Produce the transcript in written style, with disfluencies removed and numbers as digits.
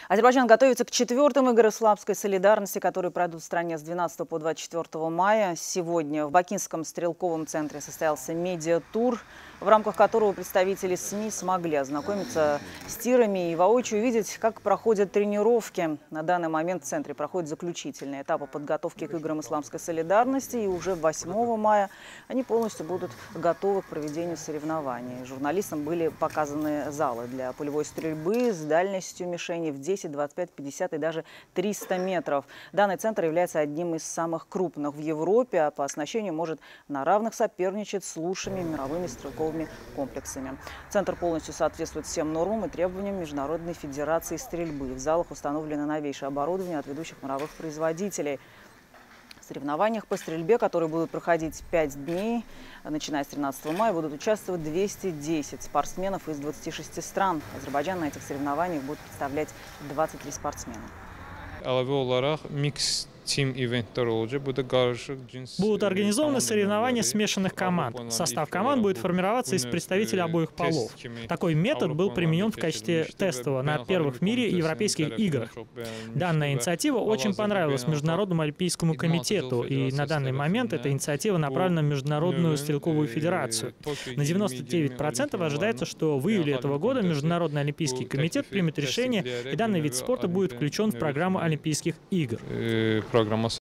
Азербайджан готовится к 4-м играм исламской солидарности, которые пройдут в стране с 12 по 24 мая. Сегодня в Бакинском стрелковом центре состоялся медиатур, в рамках которого представители СМИ смогли ознакомиться с тирами и воочию увидеть, как проходят тренировки. На данный момент в центре проходят заключительные этапы подготовки к играм исламской солидарности, и уже 8 мая они полностью будут готовы к проведению соревнований. Журналистам были показаны залы для полевой стрельбы с дальностью мишени в 10, 25, 50 и даже 300 метров. Данный центр является одним из самых крупных в Европе, а по оснащению может на равных соперничать с лучшими мировыми стрелковыми комплексами. Центр полностью соответствует всем нормам и требованиям Международной федерации стрельбы. В залах установлено новейшее оборудование от ведущих мировых производителей. В соревнованиях по стрельбе, которые будут проходить 5 дней, начиная с 13 мая, будут участвовать 210 спортсменов из 26 стран. Азербайджан на этих соревнованиях будет представлять 23 спортсмена. Будут организованы соревнования смешанных команд. Состав команд будет формироваться из представителей обоих полов. Такой метод был применен в качестве тестового на первых в мире европейских играх. Данная инициатива очень понравилась Международному олимпийскому комитету, и на данный момент эта инициатива направлена в Международную стрелковую федерацию. На 99% ожидается, что в июле этого года Международный олимпийский комитет примет решение, и данный вид спорта будет включен в программу Олимпийских игр.